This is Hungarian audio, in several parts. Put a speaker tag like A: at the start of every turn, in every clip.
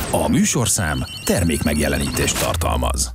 A: A műsorszám termékmegjelenítést tartalmaz.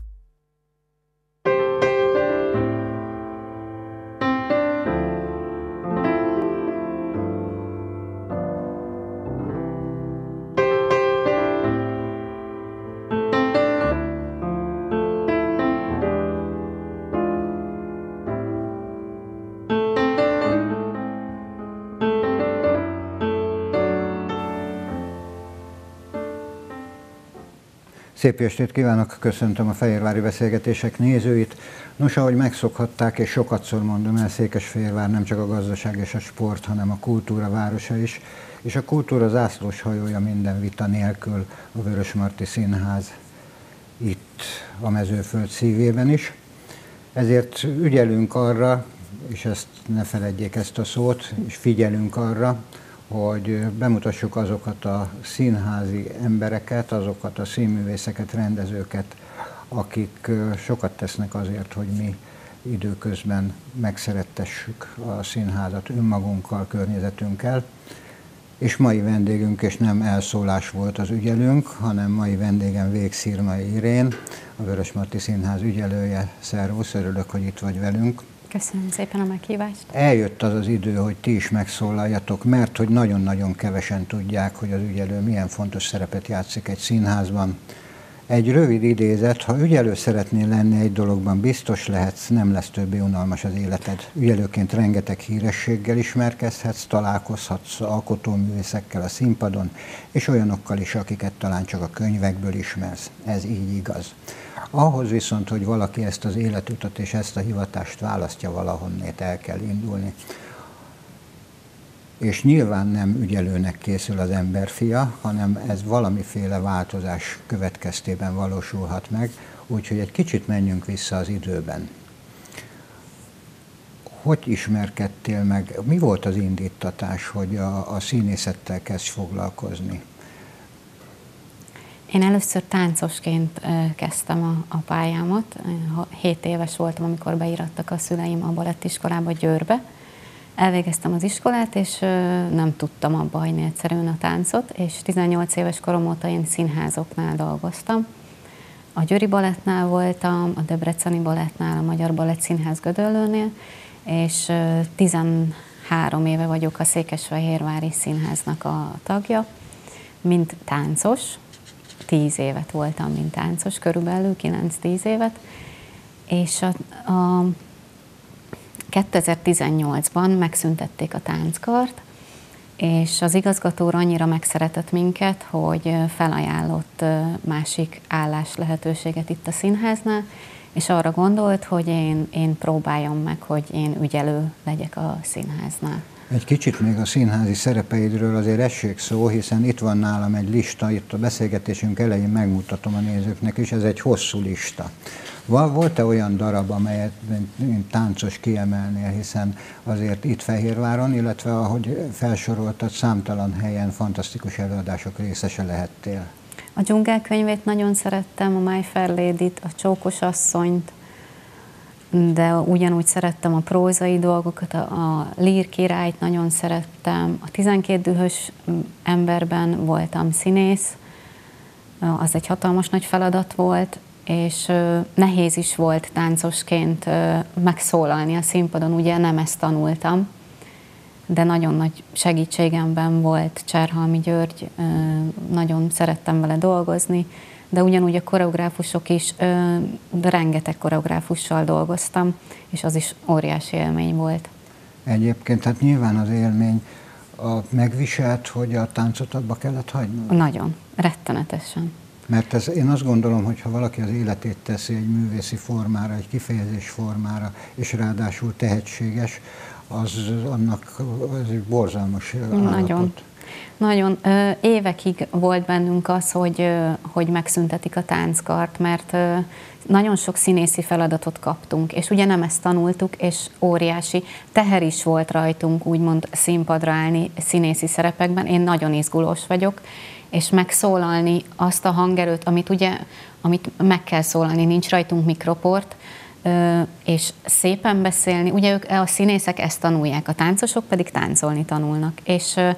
B: Szép estét kívánok, köszöntöm a Fehérvári Beszélgetések nézőit. Nos, ahogy megszokhatták, és sokatszor mondom el, Székesfehérvár nem csak a gazdaság és a sport, hanem a kultúra városa is, és a kultúra zászlós hajója minden vita nélkül a Vörösmarty Színház itt a Mezőföld szívében is. Ezért ügyelünk arra, és ezt ne feledjék ezt a szót, és figyelünk arra, hogy bemutassuk azokat a színházi embereket, azokat a színművészeket, rendezőket, akik sokat tesznek azért, hogy mi időközben megszerettessük a színházat önmagunkkal, környezetünkkel. És mai vendégünk, és nem elszólás volt az ügyelőnk, hanem mai vendégem Vég Szirmai Irén, a Vörösmarty Színház ügyelője. Szervusz, örülök, hogy itt vagy velünk.
C: Köszönöm szépen a meghívást.
B: Eljött az az idő, hogy ti is megszólaljatok, mert hogy nagyon-nagyon kevesen tudják, hogy az ügyelő milyen fontos szerepet játszik egy színházban. Egy rövid idézet: ha ügyelő szeretnél lenni egy dologban, biztos lehetsz, nem lesz többé unalmas az életed. Ügyelőként rengeteg hírességgel ismerkedhetsz, találkozhatsz alkotóművészekkel a színpadon, és olyanokkal is, akiket talán csak a könyvekből ismersz. Ez így igaz. Ahhoz viszont, hogy valaki ezt az életutat és ezt a hivatást választja, valahonnét el kell indulni. És nyilván nem ügyelőnek készül az emberfia, hanem ez valamiféle változás következtében valósulhat meg, úgyhogy egy kicsit menjünk vissza az időben. Hogy ismerkedtél meg? Mi volt az indítatás, hogy a színészettel kezdj foglalkozni?
C: Én először táncosként kezdtem a pályámat. 7 éves voltam, amikor beirattak a szüleim a balettiskolába Győrbe. Elvégeztem az iskolát, és nem tudtam abba hagyni egyszerűen a táncot, és 18 éves korom óta én színházoknál dolgoztam. A Győri Balettnál voltam, a Debreceni Balettnál, a Magyar Balettszínház Gödöllőnél, és 13 éve vagyok a Székesfehérvári Színháznak a tagja, mint táncos. 10 évet voltam, mint táncos, körülbelül 9-10 évet, és a 2018-ban megszüntették a tánckart, és az igazgató annyira megszeretett minket, hogy felajánlott másik állás lehetőséget itt a színháznál, és arra gondolt, hogy én próbáljam meg, hogy én ügyelő legyek a színháznál.
B: Egy kicsit még a színházi szerepeidről azért essék szó, hiszen itt van nálam egy lista, itt a beszélgetésünk elején megmutatom a nézőknek is, ez egy hosszú lista. Volt-e olyan darab, amelyet mint táncos kiemelnél, hiszen azért itt Fehérváron, illetve ahogy felsoroltad, számtalan helyen fantasztikus előadások részese lehettél?
C: A Dzsungel könyvét nagyon szerettem, a My Fair Lady-t, a Csókos asszonyt, de ugyanúgy szerettem a prózai dolgokat, a Lír királyt nagyon szerettem, a 12 dühös emberben voltam színész, az egy hatalmas nagy feladat volt, és nehéz is volt táncosként megszólalni a színpadon, ugye nem ezt tanultam, de nagyon nagy segítségemben volt Cserhalmi György, nagyon szerettem vele dolgozni, de ugyanúgy a koreográfusok is, de rengeteg koreográfussal dolgoztam, és az is óriási élmény volt.
B: Egyébként, hát nyilván az élmény megviselt, hogy a táncot abba kellett hagynod?
C: Nagyon, rettenetesen.
B: Mert én azt gondolom, hogy ha valaki az életét teszi egy művészi formára, egy kifejezés formára, és ráadásul tehetséges, annak az egy borzalmas állapot.
C: Nagyon. Nagyon. Évekig volt bennünk az, hogy megszüntetik a tánckart, mert nagyon sok színészi feladatot kaptunk, és ugye nem ezt tanultuk, és óriási teher is volt rajtunk, úgymond színpadra állni színészi szerepekben. Én nagyon izgulós vagyok, és megszólalni azt a hangerőt, amit meg kell szólalni, nincs rajtunk mikroport, és szépen beszélni. Ugye a színészek ezt tanulják, a táncosok pedig táncolni tanulnak. És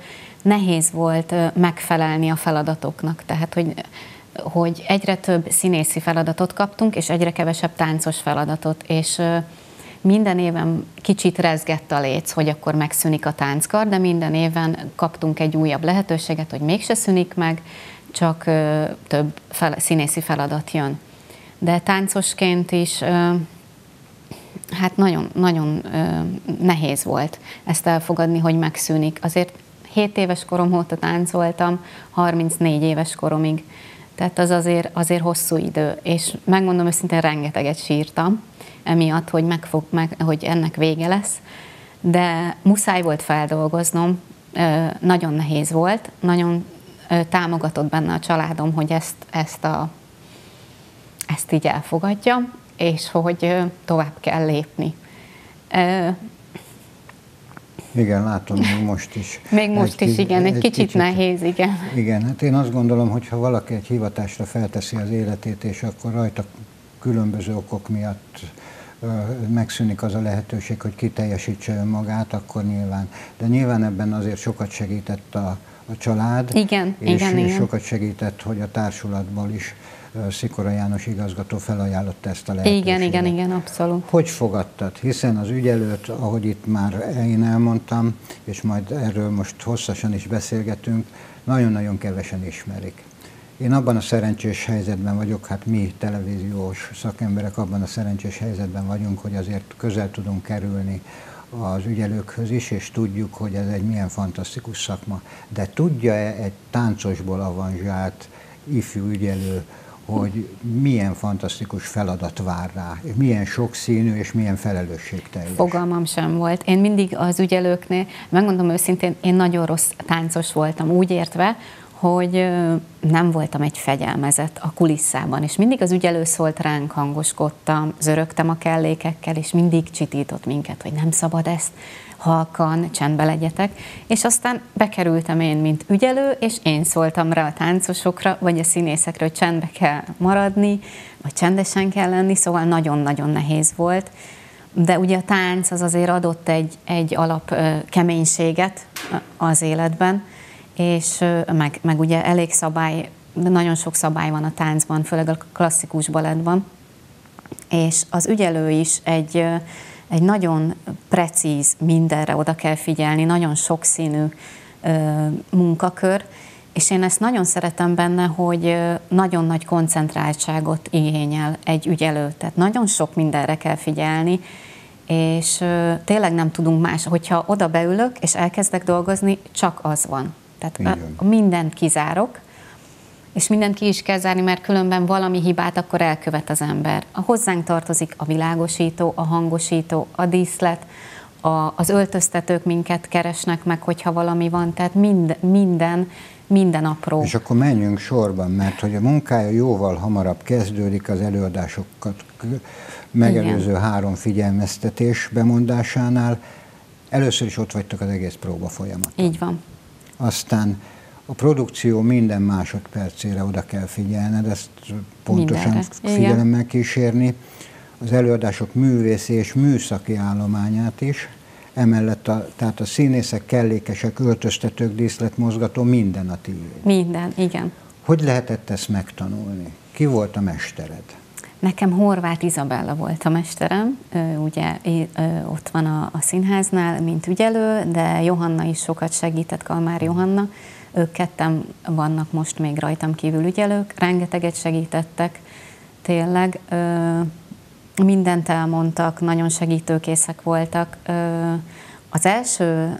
C: nehéz volt megfelelni a feladatoknak. Tehát, hogy egyre több színészi feladatot kaptunk, és egyre kevesebb táncos feladatot, és minden éven kicsit rezgett a léc, hogy akkor megszűnik a tánckar, de minden éven kaptunk egy újabb lehetőséget, hogy mégse szűnik meg, csak több színészi feladat jön. De táncosként is hát nagyon, nagyon nehéz volt ezt elfogadni, hogy megszűnik. Azért 7 éves korom óta táncoltam, 34 éves koromig. Tehát az azért hosszú idő, és megmondom őszintén, rengeteget sírtam emiatt, hogy ennek vége lesz, de muszáj volt feldolgoznom, nagyon nehéz volt, nagyon támogatott benne a családom, hogy ezt így elfogadja, és hogy tovább kell lépni.
B: Igen, látom, még most is.
C: Még most is, igen, egy kicsit nehéz, igen.
B: Igen, hát én azt gondolom, hogy ha valaki egy hivatásra felteszi az életét, és akkor rajta különböző okok miatt megszűnik az a lehetőség, hogy kiteljesítse önmagát, akkor nyilván. De nyilván ebben azért sokat segített a család,
C: igen,
B: és
C: igen.
B: sokat segített, hogy a társulatból is Szikora János igazgató felajánlotta ezt a lehetőséget.
C: Igen, abszolút.
B: Hogy fogadtad? Hiszen az ügyelőt, ahogy itt már én elmondtam, és majd erről most hosszasan is beszélgetünk, nagyon-nagyon kevesen ismerik. Én abban a szerencsés helyzetben vagyok, hát mi televíziós szakemberek abban a szerencsés helyzetben vagyunk, hogy azért közel tudunk kerülni az ügyelőkhöz is, és tudjuk, hogy ez egy milyen fantasztikus szakma. De tudja-e egy táncosból avanzsált ifjú ügyelő, hogy milyen fantasztikus feladat vár rá, milyen sokszínű és milyen felelősségteljes?
C: Fogalmam sem volt. Én mindig az ügyelőknél, megmondom őszintén, én nagyon rossz táncos voltam, úgy értve, hogy nem voltam egy fegyelmezett a kulisszában, és mindig az ügyelő szólt ránk, hangoskodtam, zörögtem a kellékekkel, és mindig csitított minket, hogy nem szabad ezt, halkan, csendbe legyetek, és aztán bekerültem én, mint ügyelő, és én szóltam rá a táncosokra, vagy a színészekre, hogy csendbe kell maradni, vagy csendesen kell lenni, szóval nagyon-nagyon nehéz volt. De ugye a tánc az azért adott egy alap keménységet az életben, és meg ugye elég szabály, nagyon sok szabály van a táncban, főleg a klasszikus balettban, és az ügyelő is egy nagyon precíz, mindenre oda kell figyelni, nagyon sokszínű munkakör, és én ezt nagyon szeretem benne, hogy nagyon nagy koncentráltságot igényel egy ügyelő, tehát nagyon sok mindenre kell figyelni, és tényleg nem tudunk más, hogyha oda beülök és elkezdek dolgozni, csak az van. Tehát mindent kizárok, és mindent ki is kell zárni, mert különben valami hibát akkor elkövet az ember. Hozzánk tartozik a világosító, a hangosító, a díszlet, az öltöztetők minket keresnek meg, hogyha valami van, tehát minden apró.
B: És akkor menjünk sorban, mert hogy a munkája jóval hamarabb kezdődik az előadásokat megelőző igen. 3 figyelmeztetés bemondásánál. Először is ott vagytok az egész próba folyamaton.
C: Így van.
B: Aztán a produkció minden másodpercére oda kell figyelned, ezt pontosan figyelemmel kísérni. Az előadások művészi és műszaki állományát is, emellett tehát a színészek, kellékesek, öltöztetők, díszletmozgató, minden a tiéd.
C: Minden, igen.
B: Hogy lehetett ezt megtanulni? Ki volt a mestered?
C: Nekem Horváth Izabella volt a mesterem, ugye ott van a színháznál, mint ügyelő, de Johanna is sokat segített, Kalmár Johanna. Ők ketten vannak most még rajtam kívül ügyelők, rengeteget segítettek, tényleg. Mindent elmondtak, nagyon segítőkészek voltak. Az első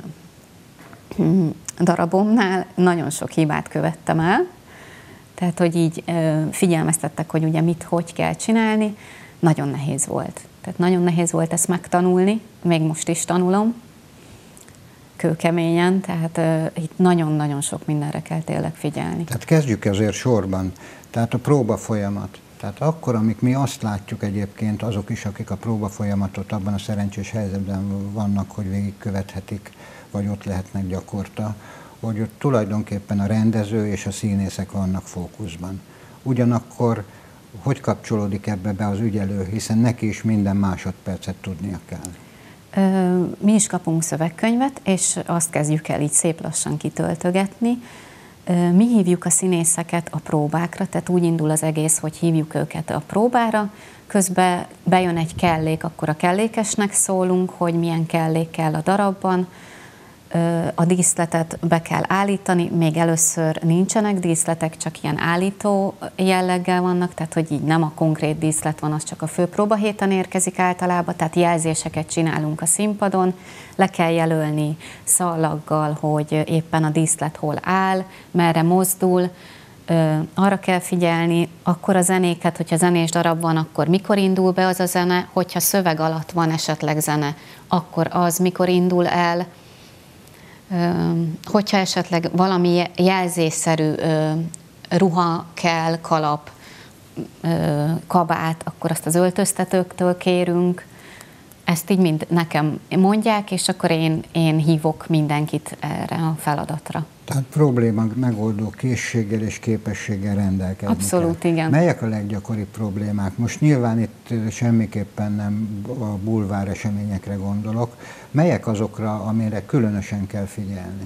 C: darabomnál nagyon sok hibát követtem el, tehát, hogy így figyelmeztettek, hogy ugye hogy kell csinálni, nagyon nehéz volt. Tehát nagyon nehéz volt ezt megtanulni, még most is tanulom, kőkeményen, tehát itt nagyon-nagyon sok mindenre kell tényleg figyelni.
B: Tehát kezdjük azért sorban, tehát a próba folyamat. Tehát akkor, amik mi azt látjuk egyébként, azok is, akik a próba folyamatot abban a szerencsés helyzetben vannak, hogy végigkövethetik, vagy ott lehetnek gyakorta, hogy ott tulajdonképpen a rendező és a színészek vannak fókuszban. Ugyanakkor hogy kapcsolódik ebbe be az ügyelő, hiszen neki is minden másodpercet tudnia kell?
C: Mi is kapunk szövegkönyvet, és azt kezdjük el így szép lassan kitöltögetni. Mi hívjuk a színészeket a próbákra, tehát úgy indul az egész, hogy hívjuk őket a próbára, közben bejön egy kellék, akkor a kellékesnek szólunk, hogy milyen kellék kell a darabban, a díszletet be kell állítani, még először nincsenek díszletek, csak ilyen állító jelleggel vannak, tehát hogy így nem a konkrét díszlet van, az csak a főpróbahéten érkezik általában, tehát jelzéseket csinálunk a színpadon, le kell jelölni szallaggal, hogy éppen a díszlet hol áll, merre mozdul, arra kell figyelni, akkor a zenéket, hogyha zenés darab van, akkor mikor indul be az a zene, hogyha szöveg alatt van esetleg zene, akkor az mikor indul el, hogyha esetleg valami jelzésszerű ruha kell, kalap, kabát, akkor azt az öltöztetőktől kérünk. Ezt így mind nekem mondják, és akkor én hívok mindenkit erre a feladatra.
B: Tehát probléma megoldó készséggel és képességgel rendelkezni.
C: Abszolút,
B: kell.
C: igen.
B: Melyek a leggyakoribb problémák? Most nyilván itt semmiképpen nem a bulvár eseményekre gondolok. Melyek azokra, amire különösen kell figyelni?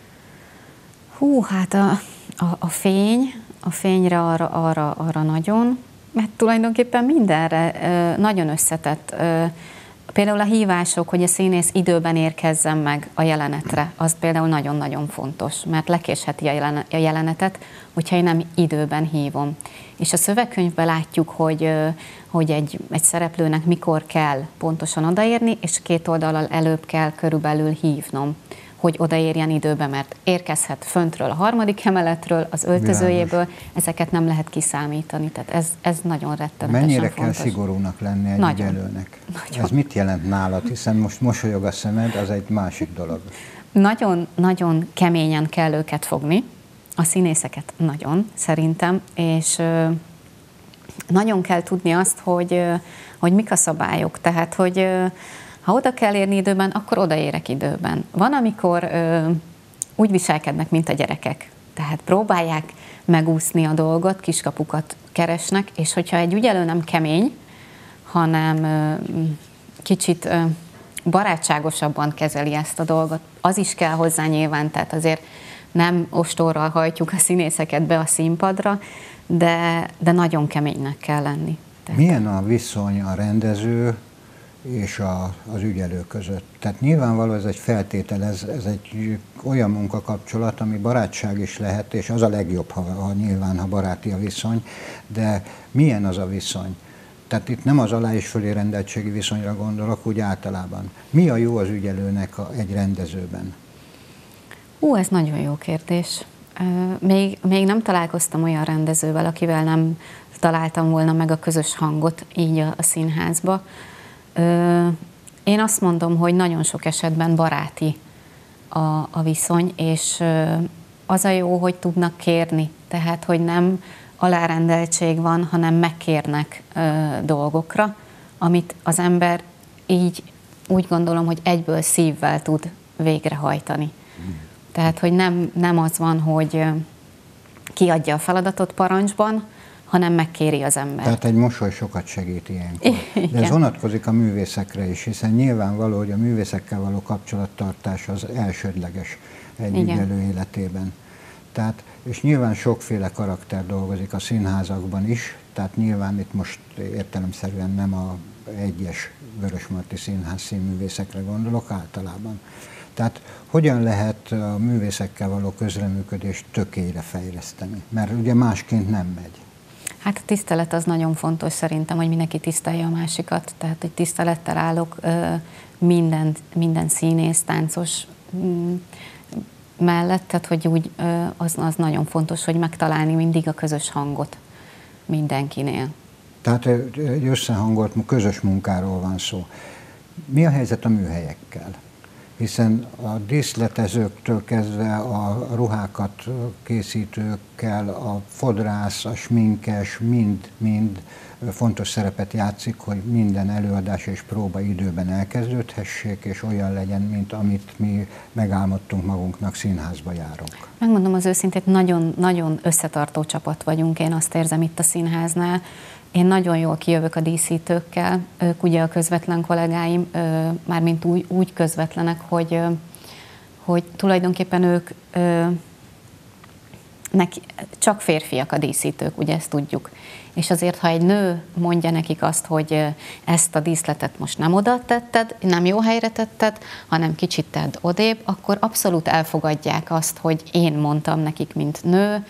C: Hát a fényre arra nagyon, mert tulajdonképpen mindenre nagyon összetett. Például a hívások, hogy a színész időben érkezzen meg a jelenetre, az például nagyon-nagyon fontos, mert lekésheti a jelenetet, hogyha én nem időben hívom. És a szövegkönyvben látjuk, hogy egy szereplőnek mikor kell pontosan odaérni, és 2 oldallal előbb kell körülbelül hívnom, hogy odaérjen időbe, mert érkezhet föntről a 3. emeletről, az öltözőjéből, ezeket nem lehet kiszámítani, tehát ez nagyon rettenetesen
B: Mennyire
C: fontos.
B: kell szigorúnak lenni egy ügyelőnek? Ez mit jelent nálad, hiszen most mosolyog a szemed, az egy másik dolog.
C: Nagyon keményen kell őket fogni, a színészeket nagyon, szerintem, és nagyon kell tudni azt, hogy mik a szabályok, tehát, hogy ha oda kell érni időben, akkor odaérek időben. Van, amikor úgy viselkednek, mint a gyerekek. Tehát próbálják megúszni a dolgot, kiskapukat keresnek, és hogyha egy ügyelő nem kemény, hanem kicsit barátságosabban kezeli ezt a dolgot, az is kell hozzá nyilván, tehát azért nem ostorral hajtjuk a színészeket be a színpadra, de nagyon keménynek kell lenni. Tehát
B: milyen a viszony a rendező és az ügyelő között? Tehát nyilvánvaló ez egy feltétel, ez egy olyan munkakapcsolat, ami barátság is lehet, és az a legjobb, ha baráti a viszony, de milyen az a viszony? Tehát itt nem az alá- és fölérendeltségi viszonyra gondolok, úgy általában. Mi a jó az ügyelőnek egy rendezőben?
C: Ez nagyon jó kérdés. Még nem találkoztam olyan rendezővel, akivel nem találtam volna meg a közös hangot így a színházba. Én azt mondom, hogy nagyon sok esetben baráti a viszony, és az a jó, hogy tudnak kérni, tehát hogy nem alárendeltség van, hanem megkérnek dolgokra, amit az ember így úgy gondolom, hogy egyből szívvel tud végrehajtani. Tehát, hogy nem az van, hogy kiadja a feladatot parancsban, hanem megkéri az ember.
B: Tehát egy mosoly sokat segít ilyenkor. De ez vonatkozik a művészekre is, hiszen nyilvánvaló, hogy a művészekkel való kapcsolattartás az elsődleges egy ügyelő életében. Tehát, és nyilván sokféle karakter dolgozik a színházakban is, tehát nyilván itt most értelemszerűen nem a egyes Vörösmarty Színház színművészekre gondolok általában. Tehát hogyan lehet a művészekkel való közreműködést tökélyre fejleszteni? Mert ugye másként nem megy.
C: Hát a tisztelet az nagyon fontos szerintem, hogy mindenki tisztelje a másikat. Tehát, hogy tisztelettel állok minden színész, táncos mellett, tehát, hogy úgy az nagyon fontos, hogy megtalálni mindig a közös hangot mindenkinél.
B: Tehát egy összehangolt, közös munkáról van szó. Mi a helyzet a műhelyekkel? hiszen a díszletezőktől kezdve a ruhákat készítőkkel, a fodrász, a sminkes, mind fontos szerepet játszik, hogy minden előadás és próba időben elkezdődhessék, és olyan legyen, mint amit mi megálmodtunk magunknak, színházba járunk.
C: Megmondom az őszintét, nagyon összetartó csapat vagyunk, én azt érzem itt a színháznál. Én nagyon jól kijövök a díszítőkkel, ők ugye a közvetlen kollégáim, mármint úgy közvetlenek, hogy tulajdonképpen ők csak férfiak a díszítők, ugye ezt tudjuk. És azért, ha egy nő mondja nekik azt, hogy ezt a díszletet most nem oda tetted, nem jó helyre tetted, hanem kicsit tedd odébb, akkor abszolút elfogadják azt, hogy én mondtam nekik, mint nő,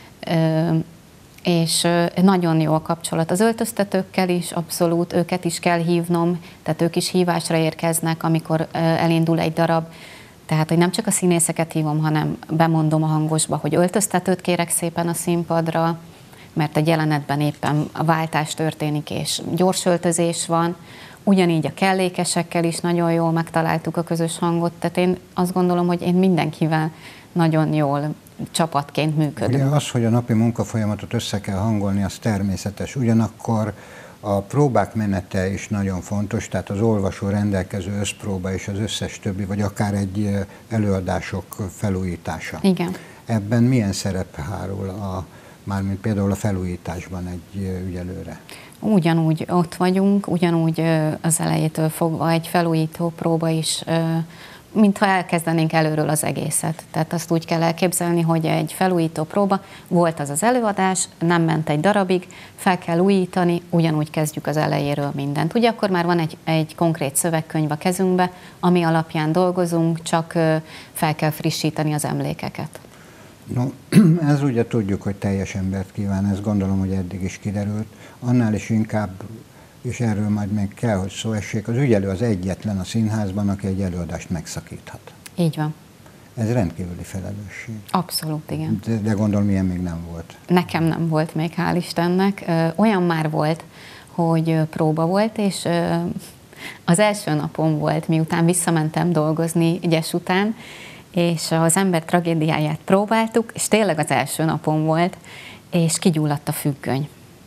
C: és nagyon jó a kapcsolat az öltöztetőkkel is, abszolút, őket is kell hívnom, tehát ők is hívásra érkeznek, amikor elindul egy darab. Tehát, hogy nem csak a színészeket hívom, hanem bemondom a hangosba, hogy öltöztetőt kérek szépen a színpadra, mert egy jelenetben éppen a váltás történik, és gyors öltözés van. Ugyanígy a kellékesekkel is nagyon jól megtaláltuk a közös hangot, tehát én azt gondolom, hogy én mindenkivel nagyon jól csapatként működünk.
B: Ugye az, hogy a napi munkafolyamatot össze kell hangolni, az természetes. Ugyanakkor a próbák menete is nagyon fontos, tehát az olvasó rendelkező összpróba és az összes többi, vagy akár egy előadások felújítása.
C: Igen.
B: Ebben milyen szerep hárul mármint például a felújításban egy ügyelőre?
C: Ugyanúgy ott vagyunk, ugyanúgy az elejétől fogva egy felújító próba is, mintha elkezdenénk előről az egészet. Tehát azt úgy kell elképzelni, hogy egy felújító próba, volt az előadás, nem ment egy darabig, fel kell újítani, ugyanúgy kezdjük az elejéről mindent. Ugye akkor már van egy konkrét szövegkönyv a kezünkbe, ami alapján dolgozunk, csak fel kell frissíteni az emlékeket.
B: No, ez ugye tudjuk, hogy teljes embert kíván, ezt gondolom, hogy eddig is kiderült. Annál is inkább, és erről majd még kell, hogy szó essék, az ügyelő az egyetlen a színházban, aki egy előadást megszakíthat.
C: Így van.
B: Ez rendkívüli felelősség.
C: Abszolút, igen.
B: De gondolom, ilyen még nem volt.
C: Nekem nem volt még, hál' Istennek. Olyan már volt, hogy próba volt, és az első napom volt, miután visszamentem dolgozni Gyes után, és az Ember tragédiáját próbáltuk, és tényleg az első napom volt, és kigyulladt a függöny.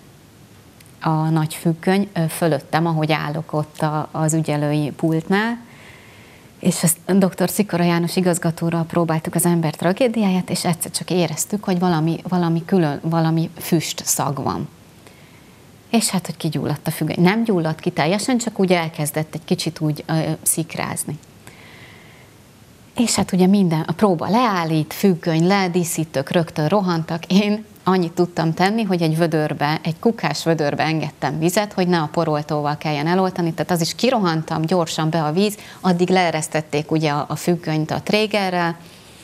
C: A nagy függöny fölöttem, ahogy állok ott az ügyelői pultnál, és a dr. Szikora János igazgatóral próbáltuk az Ember tragédiáját, és egyszer csak éreztük, hogy valami füst szag van. És hát, hogy kigyulladt a függöny. Nem gyulladt ki teljesen, csak úgy elkezdett egy kicsit úgy szikrázni. És hát ugye a próba leállít, függöny le, díszítők rögtön rohantak. Én annyit tudtam tenni, hogy egy kukás vödörbe engedtem vizet, hogy ne a poroltóval kelljen eloltani, tehát az is kirohantam gyorsan be a víz, addig leeresztették ugye a függönyt a trégerrel,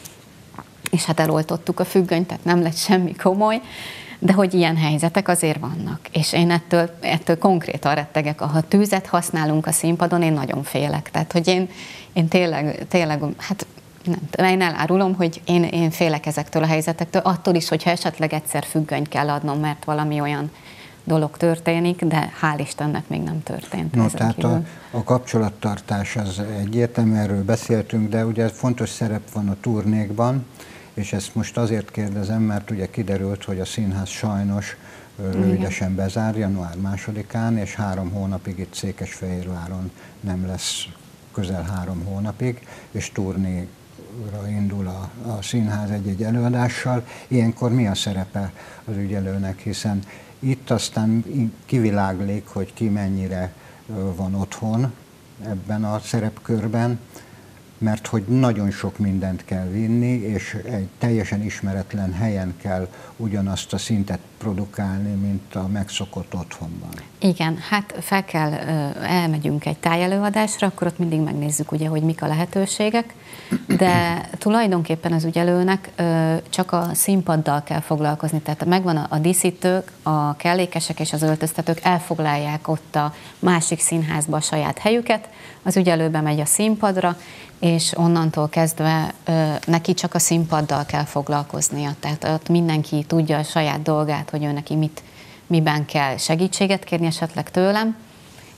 C: és hát eloltottuk a függönyt, tehát nem lett semmi komoly, de hogy ilyen helyzetek azért vannak. És én ettől konkrétan rettegek, ha tűzet használunk a színpadon, én nagyon félek. Tehát, hogy én tényleg, hát nem, én elárulom, hogy én félek ezektől a helyzetektől, attól is, hogyha esetleg egyszer függönyt kell adnom, mert valami olyan dolog történik, de hál' Istennek még nem történt.
B: No, tehát a kapcsolattartás az egyértelmű, erről beszéltünk, de ugye fontos szerep van a turnékban, és ezt most azért kérdezem, mert ugye kiderült, hogy a színház sajnos rövidesen bezár január 2-án, és 3 hónapig itt Székesfehérváron nem lesz közel 3 hónapig, és turnéra indul a színház egy-egy előadással. Ilyenkor mi a szerepe az ügyelőnek, hiszen itt aztán kiviláglik, hogy ki mennyire van otthon ebben a szerepkörben, mert hogy nagyon sok mindent kell vinni, és egy teljesen ismeretlen helyen kell ugyanazt a szintet produkálni, mint a megszokott otthonban.
C: Igen, hát elmegyünk egy tájelőadásra, akkor ott mindig megnézzük, ugye, hogy mik a lehetőségek, de tulajdonképpen az ügyelőnek csak a színpaddal kell foglalkozni, tehát megvan a díszítők, a kellékesek és az öltöztetők elfoglalják ott a másik színházba a saját helyüket, az ügyelő bemegy a színpadra, és onnantól kezdve neki csak a színpaddal kell foglalkoznia. Tehát ott mindenki tudja a saját dolgát, hogy ő neki miben kell segítséget kérni esetleg tőlem,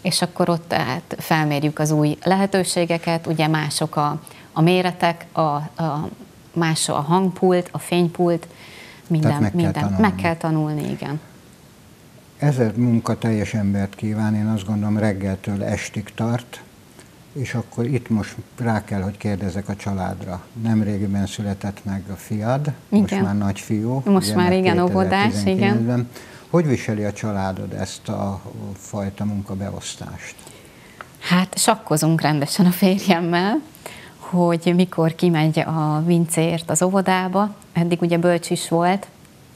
C: és akkor ott tehát felmérjük az új lehetőségeket, ugye mások a méretek, más a hangpult, a fénypult, minden meg kell tanulni, igen.
B: Ez a munka teljes embert kíván, én azt gondolom reggeltől estig tart, és akkor itt most rá kell, hogy kérdezek a családra. Nemrégiben született meg a fiad, igen. Most már nagyfiú.
C: Most ugye, már igen, óvodás, igen.
B: Hogy viseli a családod ezt a fajta munkabeosztást?
C: Hát sakkozunk rendesen a férjemmel, hogy mikor kimegy a Vincéért az óvodába, eddig ugye bölcs is volt,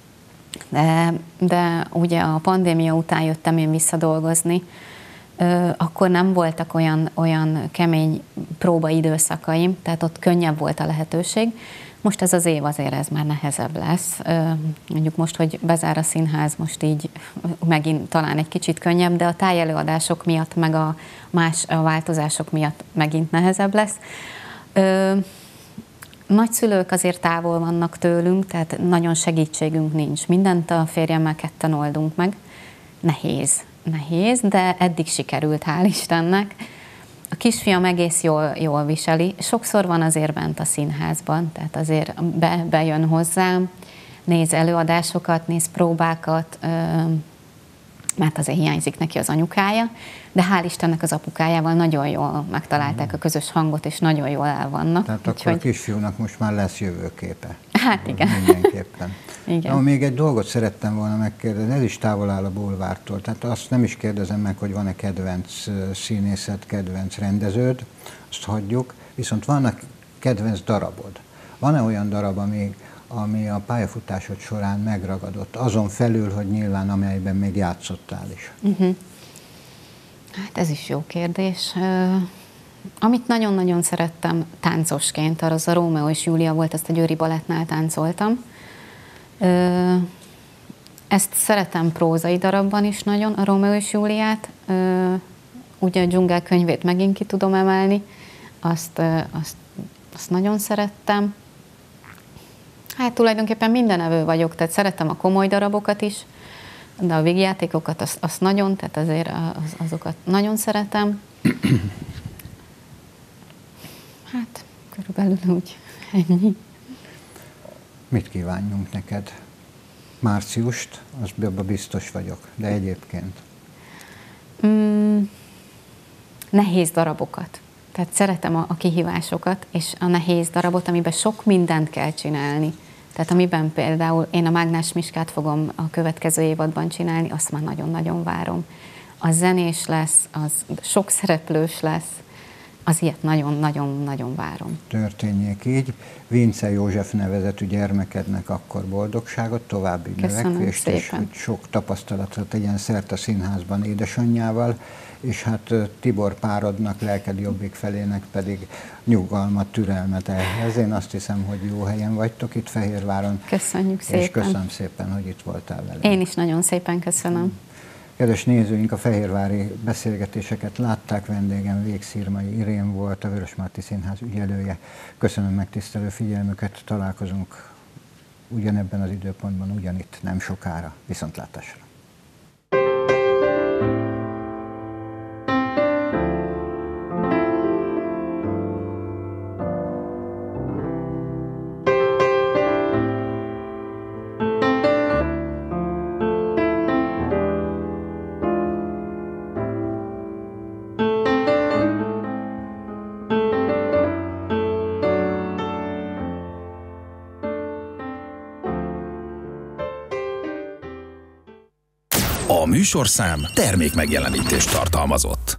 C: de ugye a pandémia után jöttem én visszadolgozni, akkor nem voltak olyan kemény próbaidőszakaim, tehát ott könnyebb volt a lehetőség. Most ez az év azért ez már nehezebb lesz. Mondjuk most, hogy bezár a színház, most így megint talán egy kicsit könnyebb, de a tájelőadások miatt, meg a más változások miatt megint nehezebb lesz. Nagyszülők azért távol vannak tőlünk, tehát nagyon segítségünk nincs. Mindent a férjemmel ketten oldunk meg. Nehéz, de eddig sikerült, hál' Istennek. A kisfiam egész jól viseli. Sokszor van azért bent a színházban, tehát azért bejön hozzám, néz előadásokat, néz próbákat, mert azért hiányzik neki az anyukája, de hál' Istennek az apukájával nagyon jól megtalálták a közös hangot, és nagyon jól el vannak.
B: Tehát akkor a kisfiúnak most már lesz jövőképe.
C: Hát igen.
B: Mindenképpen.
C: Igen.
B: Na, még egy dolgot szerettem volna megkérdezni, ez is távol áll a bulvártól, tehát azt nem is kérdezem meg, hogy van-e kedvenc színészed, kedvenc rendeződ, azt hagyjuk, viszont vannak kedvenc darabod. Van-e olyan darab, ami a pályafutásod során megragadott, azon felül, hogy nyilván amelyben még játszottál is?
C: Hát ez is jó kérdés. Amit nagyon-nagyon szerettem táncosként, az a Rómeó és Júlia volt, ezt a Győri Balettnál táncoltam. Ezt szeretem prózai darabban is nagyon, a Rómeó és Júliát. Ugye a Dzsungel könyvét megint ki tudom emelni, azt nagyon szerettem. Hát tulajdonképpen mindenevő vagyok, tehát szeretem a komoly darabokat is, de a vígjátékokat azt nagyon, tehát azért azokat nagyon szeretem. Hát körülbelül úgy ennyi. Mit
B: kívánjunk neked? Márciust, azban biztos vagyok, de egyébként?
C: Nehéz darabokat. Tehát szeretem a kihívásokat, és a nehéz darabot, amiben sok mindent kell csinálni. Tehát amiben például én a Mágnás Miskát fogom a következő évadban csinálni, azt már nagyon-nagyon várom. Az zenés lesz, az sok szereplős lesz, az ilyet nagyon-nagyon-nagyon várom.
B: Történjék így. Vince József nevezetű gyermekednek akkor boldogságot, további növekvést, és hogy sok tapasztalatot tegyen szert a színházban édesanyjával, és hát Tibor párodnak, lelked jobbik felének pedig nyugalmat, türelmet ehhez. Én azt hiszem, hogy jó helyen vagytok itt Fehérváron.
C: Köszönjük szépen.
B: És köszönöm szépen, hogy itt voltál velem.
C: Én is nagyon szépen köszönöm.
B: Kedves nézőink, a fehérvári beszélgetéseket látták, vendégem Végszirmai Irén volt, a Vörösmarty Színház ügyelője. Köszönöm megtisztelő figyelmüket, találkozunk ugyanebben az időpontban, ugyanitt nem sokára. Viszontlátásra!
A: A műsorszám termékmegjelenítést tartalmazott.